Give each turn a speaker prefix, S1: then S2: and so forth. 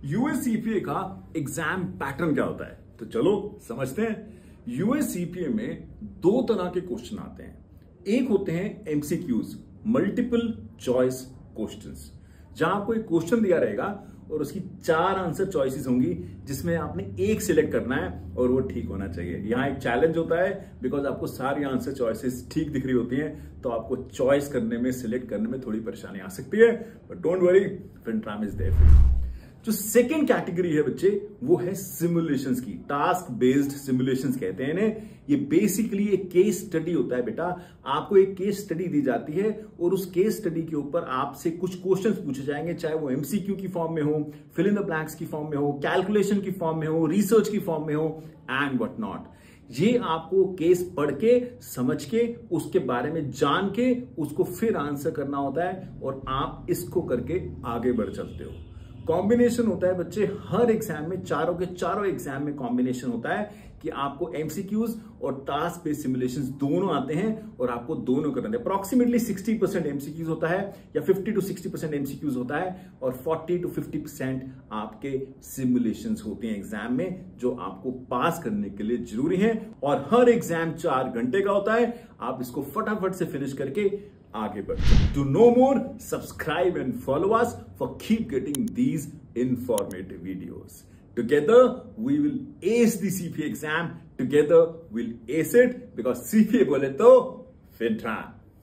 S1: यूएससीपीए का exam pattern क्या होता है, तो चलो समझते हैं। यूएससीपीए में दो तरह के क्वेश्चन आते हैं। एक होते हैं एमसीक्यूज, मल्टीपल चॉइस क्वेश्चंस, जहां आपको एक क्वेश्चन दिया रहेगा और उसकी 4 आंसर चॉइसेस होंगी, जिसमें आपने एक सिलेक्ट करना है और वो ठीक होना चाहिए। यहां एक चैलेंज होता है बिकॉज आपको सारी आंसर चॉइसेस ठीक दिख रही होती हैं, तो आपको चॉइस करने में, सिलेक्ट करने में थोड़ी परेशानी आ सकती है, but don't worry, FinTram is there for you. जो सेकेंड कैटेगरी है बच्चे, वो है सिमुलेशंस की। टास्क बेस्ड सिमुलेशंस कहते हैं इन्हें। ये बेसिकली एक केस स्टडी होता है बेटा। आपको एक केस स्टडी दी जाती है और उस केस स्टडी के ऊपर आपसे कुछ क्वेश्चंस पूछे जाएंगे, चाहे वो एमसीक्यू की फॉर्म में हो, फिल इन द ब्लैंक्स की फॉर्म में हो, कैलकुलेशन की फॉर्म में हो, रिसर्च की फॉर्म में हो एंड व्हाट नॉट। ये आपको केस पढ़ के, समझ के, उसके बारे में जान के उसको फिर आंसर करना होता है और आप इसको करके आगे बढ़ चलते हो। कॉम्बिनेशन होता है बच्चे हर एग्जाम में, चारों के चारों एग्जाम में कॉम्बिनेशन होता है कि आपको एमसीक्यूज और टास्क बेस्ड सिमुलेशंस दोनों आते हैं और आपको दोनों करना है। अप्रॉक्सीमेटली 60% एमसीक्यूज होता है या 50 to 60% एमसीक्यूज होता है और 40 to 50% आपके सिमुलेशंस होते हैं एग्जाम में, जो आपको पास करने के लिए जरूरी है। और हर एग्जाम 4 घंटे का होता है। आप इसको फटाफट से फिनिश करके आगे बढ़ते। To know more, subscribe and follow us for keep getting these informative videos. Together, we will ace the CPA exam. Together, we'll ace it because CPA बोले तो FinTram.